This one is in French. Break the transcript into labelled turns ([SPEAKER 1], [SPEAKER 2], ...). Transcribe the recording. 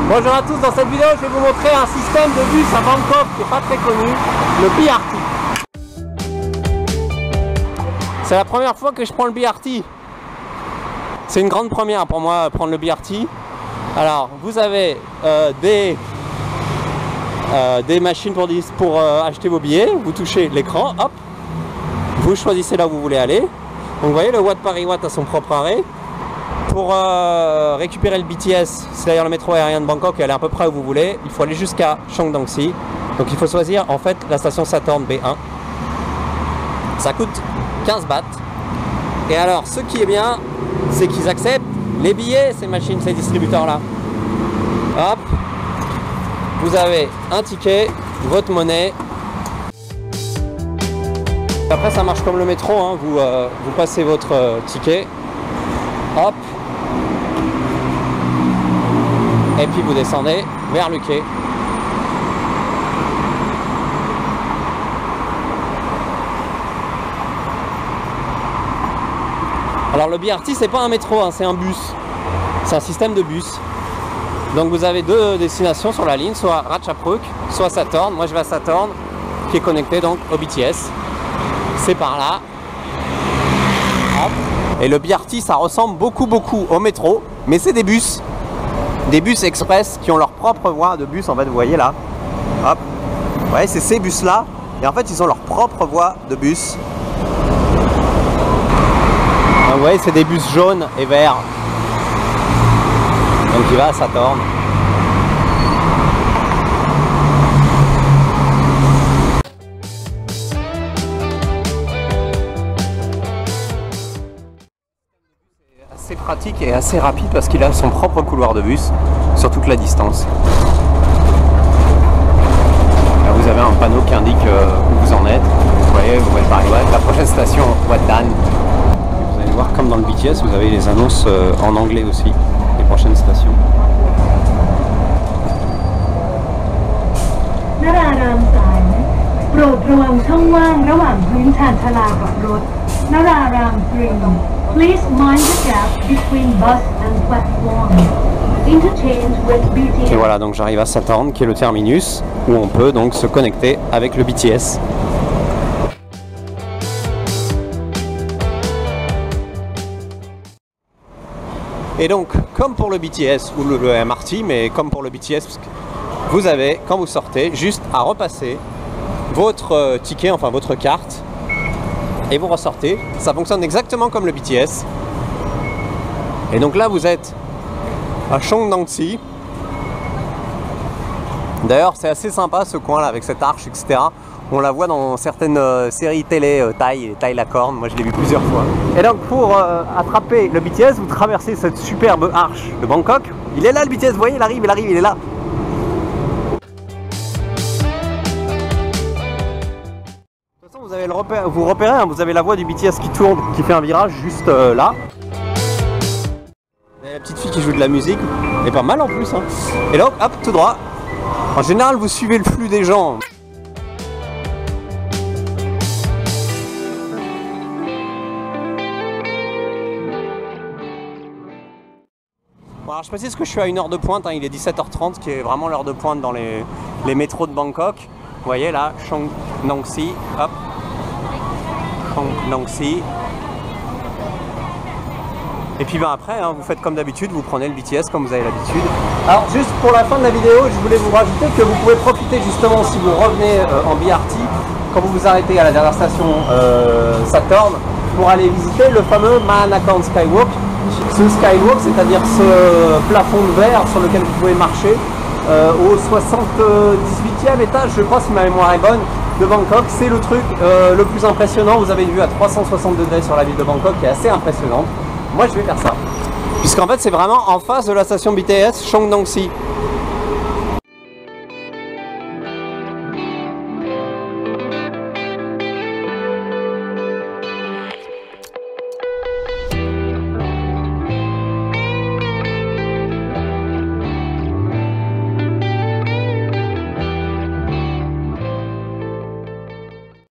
[SPEAKER 1] Bonjour à tous, dans cette vidéo je vais vous montrer un système de bus à Bangkok qui n'est pas très connu, le BRT. C'est la première fois que je prends le BRT. C'est une grande première pour moi prendre le BRT. Alors vous avez des machines pour acheter vos billets, vous touchez l'écran, hop, vous choisissez là où vous voulez aller. Donc vous voyez le watt par watt à son propre arrêt. Pour récupérer le BTS, c'est-à-dire le métro aérien de Bangkok et aller à peu près où vous voulez, il faut aller jusqu'à Cheongdongsi. Donc il faut choisir en fait la station Saturn B1. Ça coûte 15 bahts. Et alors ce qui est bien, c'est qu'ils acceptent les billets, ces machines, ces distributeurs-là. Hop, vous avez un ticket, votre monnaie. Après ça marche comme le métro, hein. Vous passez votre ticket. Hop. Et puis vous descendez vers le quai. Alors le BRT c'est pas un métro, hein, c'est un bus. C'est un système de bus. Donc vous avez deux destinations sur la ligne, soit Ratchapruk, soit Saturn. Moi je vais à Saturn, qui est connecté donc au BTS. C'est par là. Hop. Et le BRT ça ressemble beaucoup au métro, mais c'est des bus. Des bus express qui ont leur propre voie de bus, en fait, vous voyez là. Hop. Vous voyez, c'est ces bus là. Et en fait, ils ont leur propre voie de bus. Donc, vous voyez, c'est des bus jaunes et verts. Donc il va à Saturn. C'est pratique et assez rapide parce qu'il a son propre couloir de bus sur toute la distance. Là, vous avez un panneau qui indique où vous en êtes. Vous voyez, vous voyez par exemple la prochaine station Wat Dan. Vous allez voir comme dans le BTS, vous avez les annonces en anglais aussi, les prochaines stations.
[SPEAKER 2] Please mind the gap between bus and platform. Interchange with BTS.
[SPEAKER 1] Et voilà, donc j'arrive à Saturn, qui est le terminus, où on peut donc se connecter avec le BTS. Et donc, comme pour le BTS ou le MRT, mais comme pour le BTS, vous avez, quand vous sortez, juste à repasser votre ticket, enfin votre carte, et vous ressortez. Ça fonctionne exactement comme le BTS. Et donc là vous êtes à Cheongdongsi. D'ailleurs c'est assez sympa ce coin là avec cette arche, etc. On la voit dans certaines séries télé, Thaï la corne, moi je l'ai vu plusieurs fois. Et donc pour attraper le BTS, vous traversez cette superbe arche de Bangkok. Il est là le BTS, vous voyez, il arrive, il est là. Vous repérez, hein, vous avez la voie du BTS qui tourne, qui fait un virage juste là. Il y a la petite fille qui joue de la musique, elle est pas mal en plus. Hein. Et donc, hop, tout droit. En général, vous suivez le flux des gens. Bon, alors je précise que je suis à une heure de pointe, hein, il est 17h30, qui est vraiment l'heure de pointe dans les métros de Bangkok. Vous voyez là, Cheongdongsi, hop. Cheongdongsi. Et puis ben après, hein, vous faites comme d'habitude, vous prenez le BTS comme vous avez l'habitude. Alors juste pour la fin de la vidéo, je voulais vous rajouter que vous pouvez profiter justement si vous revenez en BRT, quand vous vous arrêtez à la dernière station Saturn, pour aller visiter le fameux Mahanakhon Skywalk. Ce Skywalk, c'est-à-dire ce plafond de verre sur lequel vous pouvez marcher au 78e étage, je crois si ma mémoire est bonne, de Bangkok. C'est le truc le plus impressionnant. Vous avez une vue à 360 degrés sur la ville de Bangkok qui est assez impressionnante. Moi je vais faire ça. Puisqu'en fait c'est vraiment en face de la station BTS Cheongdongsi.